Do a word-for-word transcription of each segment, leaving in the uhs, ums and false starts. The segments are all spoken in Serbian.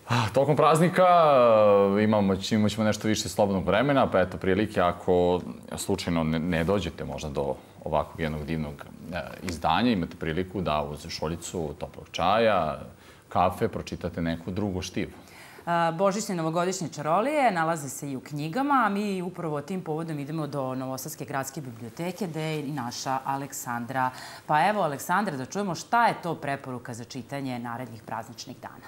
Tokom praznika imamo, imat ćemo nešto više slobodnog vremena, pa eto prilike ako slučajno ne dođete možda do ovakvog jednog divnog izdanja, imate priliku da uz šoljicu toplog čaja, kafe, pročitate neko drugo štivo. Božićne novogodišnje čarolije nalaze se i u knjigama, a mi upravo tim povodom idemo do Novosadske gradske biblioteke, gde je i naša Aleksandra. Pa evo, Aleksandra, da čujemo šta je to preporuka za čitanje narednih prazničnih dana.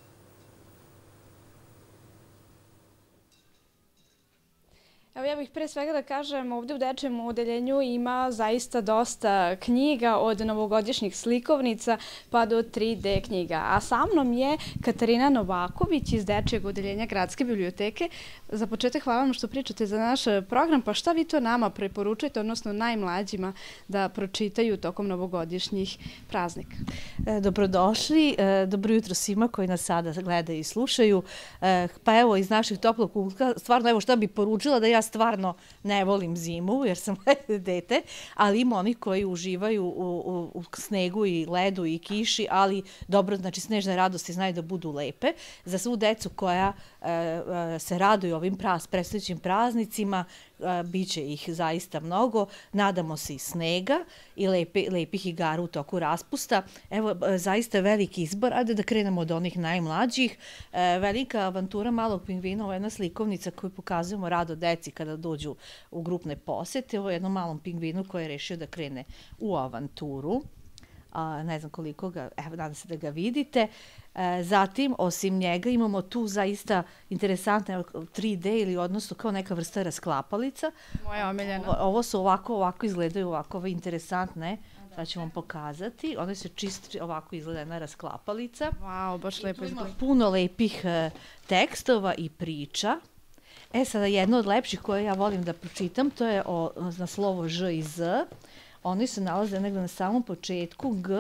Evo ja bih pre svega da kažem, ovde u dečijem odeljenju ima zaista dosta knjiga od novogodišnjih slikovnica pa do tri de knjiga. A sa mnom je Katarina Novaković iz dečijeg odeljenja Gradske biblioteke. Za početak hvala vam što pričate za naš program, pa šta vi to nama preporučujete, odnosno najmlađima da pročitaju tokom novogodišnjih praznika? Dobrodošli, dobro jutro svima koji nas sada gledaju i slušaju. Pa evo iz naših toplog kutka, stvarno evo šta bih poručila, da ja stvarno ne volim zimu jer sam dete, ali ima oni koji uživaju u, u, u snegu i ledu i kiši, ali dobro, znači snežne radosti znaju da budu lepe. Za svu decu koja e, e, se raduju ovim praz, predstojećim praznicima, e, bit će ih zaista mnogo. Nadamo se i snega i lepe, lepih igara u toku raspusta. Evo, e, zaista veliki izbor. Ajde da krenemo od onih najmlađih. E, velika avantura malog pingvina, ovo je jedna slikovnica koju pokazujemo rado deci kada dođu u grupne posete. Ovo je jednom malom pingvinu koji je rešio da krene u avanturu. A, ne znam koliko ga, evo, nadam se da ga vidite. E, zatim, osim njega, imamo tu zaista interesantne tri de ili odnosno kao neka vrsta rasklapalica. Moja omiljena. Ovo, ovo su ovako, ovako izgledaju ovako interesantne. Sad ću vam pokazati. One se čisto ovako izgleda jedna rasklapalica. Wow, baš lepo izgleda. Ima puno lepih e, tekstova i priča. E, sada jedno od lepših koje ja volim da pročitam, to je o, na slovo Ž i Z. Oni se nalaze negdje na samom početku, G.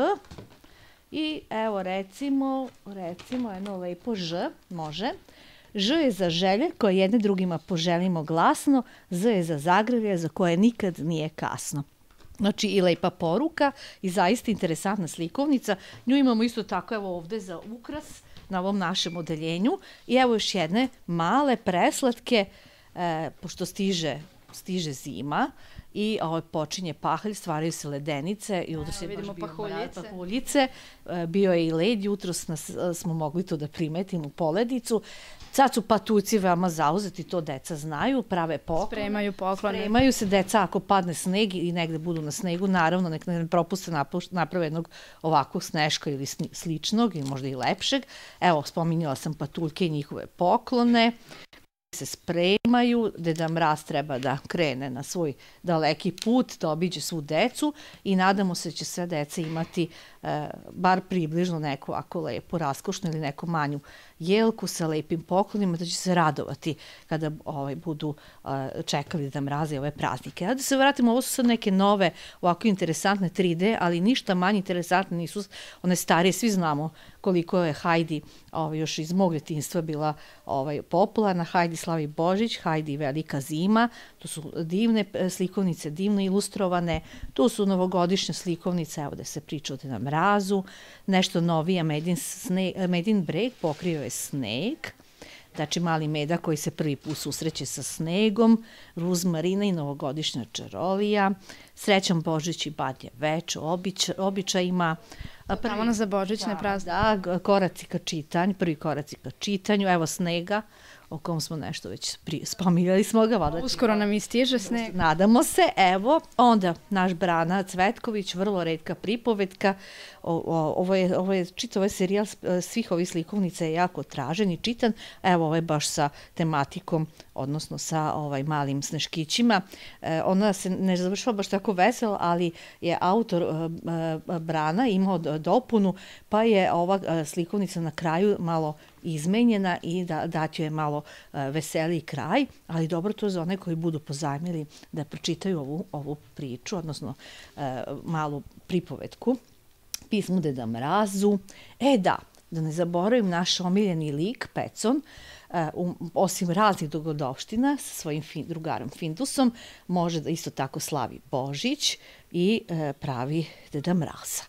I evo recimo, recimo jedno lepo Ž, može. Ž je za želje koje jedne drugima poželimo glasno, Z je za zagrljaj za koje nikad nije kasno. Znači i lepa poruka i zaista interesantna slikovnica. Nju imamo isto tako evo ovde za ukras na ovom našem odeljenju. I evo još jedne male, preslatke, e, pošto stiže, stiže zima i ovo počinje pahalj, stvaraju se ledenice i udar se vidimo pahuljice. pahuljice. E, bio je i led, jutros nas, smo mogli to da primetimo, poledicu. Sad su patuljci veoma zauzeti, to deca znaju, prave poklone. Spremaju poklone. Spremaju se deca ako padne sneg i negde budu na snegu, naravno nek ne propuste naprave jednog ovakvog sneška ili sličnog ili možda i lepšeg. Evo, spominjala sam patuljke i njihove poklone. Se spremaju, Deda Mraz treba da krene na svoj daleki put, da obiđe svu decu i nadamo se da će sve deca imati e, bar približno neku ako lepo, raskošnu ili neku manju jelku sa lepim poklonima, da će se radovati kada ovaj, budu e, čekali Deda Mraza i ove praznike. A da se vratimo, ovo su sad neke nove, ovako interesantne tri de, ali ništa manje interesantne nisu one starije, svi znamo koliko je Hajdi ovaj, još iz mog djetinjstva bila ovaj, popularna. Hajdi Slavi Božić, Hajdi Velika zima, to su divne slikovnice, divno ilustrovane, tu su novogodišnje slikovnice, evo da se priča o Deda Mrazu, nešto novije, Medin, Medin breg, pokrio je sneg, znači mali meda koji se prvi put susreće sa snegom, ruzmarina i novogodišnja čarolija, Srećan Božić i Badnje veče, običa, običajima. Pravo na za božićne praznike. Da, koraci ka čitanju, prvi koraci ka čitanju, evo snega, o kom smo nešto već spominjali smo ga. Uskoro nam i stiže sneg. Nadamo se, evo, onda naš Brana Cvetković, vrlo retka pripovetka, o, o, ovo je, ovo je čitav ovaj serijal svih ovih slikovnica je jako tražen i čitan, evo ovo je baš sa tematikom, odnosno sa ovaj malim sneškićima. E, ona se ne završava baš tako veselo, ali je autor e, e, Brana imao dopunu, pa je ova e, slikovnica na kraju malo izmenjena i da daću je malo uh, veseliji kraj, ali dobro to za one koji budu pozajmili da pročitaju ovu, ovu priču, odnosno uh, malu pripovetku. Pismo Deda Mrazu. E da, da ne zaboravim naš omiljeni lik, Pecon, uh, um, osim raznih dogodovština sa svojim fin, drugarom Findusom, može da isto tako slavi Božić i uh, pravi Deda Mraza.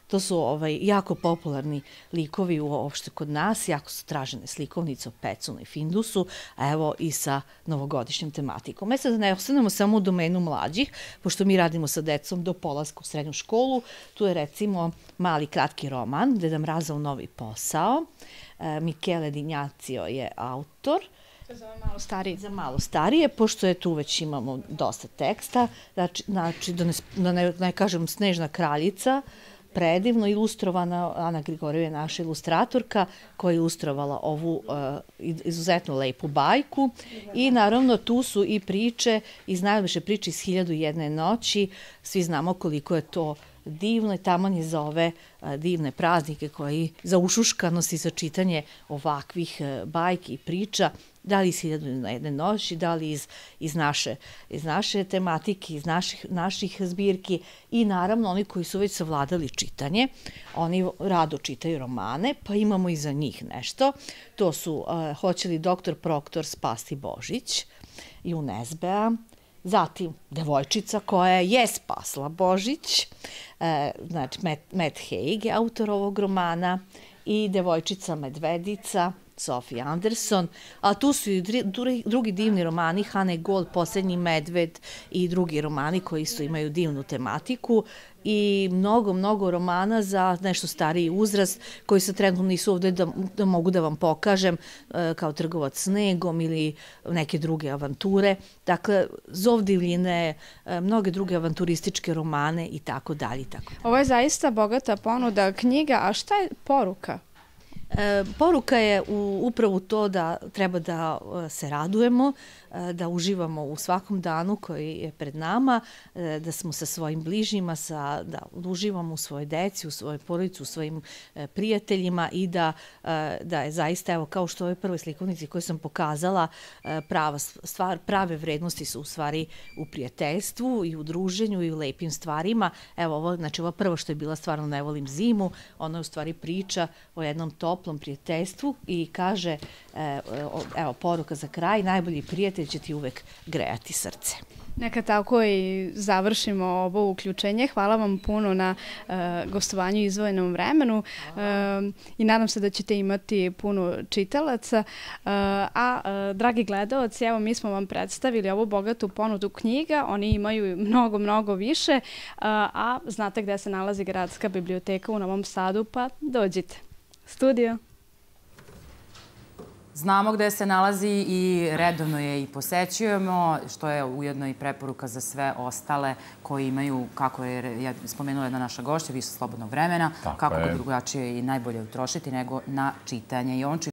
To su ovaj, jako popularni likovi uopšte kod nas, jako su tražene slikovnice o Pecunu i Findusu, a evo i sa novogodišnjom tematikom. E sad da ne ostanemo samo u domenu mlađih, pošto mi radimo sa decom do polaska u srednju školu, tu je recimo mali kratki roman, Deda Mrazov novi posao. E, Michele Dignacio je autor. Za malo starije. Za malo starije, pošto je tu već imamo dosta teksta, znači, znači da, ne, da ne, ne kažem Snežna kraljica, predivno ilustrovana, Ana Grigorjev je naša ilustratorka koja je ilustrovala ovu uh, izuzetno lepu bajku i naravno tu su i priče iz najljepše priče iz Hiljadu i jedne noći, svi znamo koliko je to divno i taman je za ove uh, divne praznike koji za ušuškanost i za čitanje ovakvih uh, bajki i priča, da li iz Hiljadu i jedne noći, da li iz, iz, naše, iz naše tematike, iz naših, naših zbirki i naravno oni koji su već savladali čitanje, oni rado čitaju romane, pa imamo i za njih nešto. To su uh, Hoće li doktor Proktor spasti Božić, Jun Esbea, zatim Devojčica koja je spasla Božić, uh, znači Matt, Matt Haig je autor ovog romana i Devojčica Medvedica, Sophie Anderson, a tu su i drugi divni romani, Hane Gold, Poslednji medved i drugi romani koji su imaju divnu tematiku i mnogo, mnogo romana za nešto stariji uzrast koji se trenutno nisu ovde da, da mogu da vam pokažem kao Trgovac snegom ili neke druge avanture. Dakle, Zov divljine, mnoge druge avanturističke romane i tako dalje. Ovo je zaista bogata ponuda knjiga, a šta je poruka? E, poruka je u, upravo to da treba da se radujemo, da uživamo u svakom danu koji je pred nama, da smo sa svojim bližnjima, sa, da uživamo u svojoj deci, u svojoj porodici, u svojim prijateljima i da, da je zaista, evo, kao što u ovoj prvoj slikovnici koju sam pokazala, prava stvar, prave vrednosti su u stvari u prijateljstvu i u druženju i u lepim stvarima. Evo, ovo, znači, ovo prvo što je bila Stvarno ne volim zimu, ona je u stvari priča o jednom toplom prijateljstvu i kaže, evo, poruka za kraj, najbolji prijatelj će ti uvek grejati srce. Neka tako i završimo ovo uključenje. Hvala vam puno na uh, gostovanju i izdvojenom vremenu uh, i nadam se da ćete imati puno čitalaca. Uh, a, uh, dragi gledaoci, evo mi smo vam predstavili ovu bogatu ponudu knjiga. Oni imaju mnogo, mnogo više, uh, a znate gde se nalazi Gradska biblioteka u Novom Sadu, pa dođite. Studio. Znamo gde se nalazi i redovno je i posećujemo, što je ujedno i preporuka za sve ostale koji imaju, kako je spomenula jedna naša gošća, više slobodnog vremena, kako ga drugačije i najbolje utrošiti nego na čitanje. I on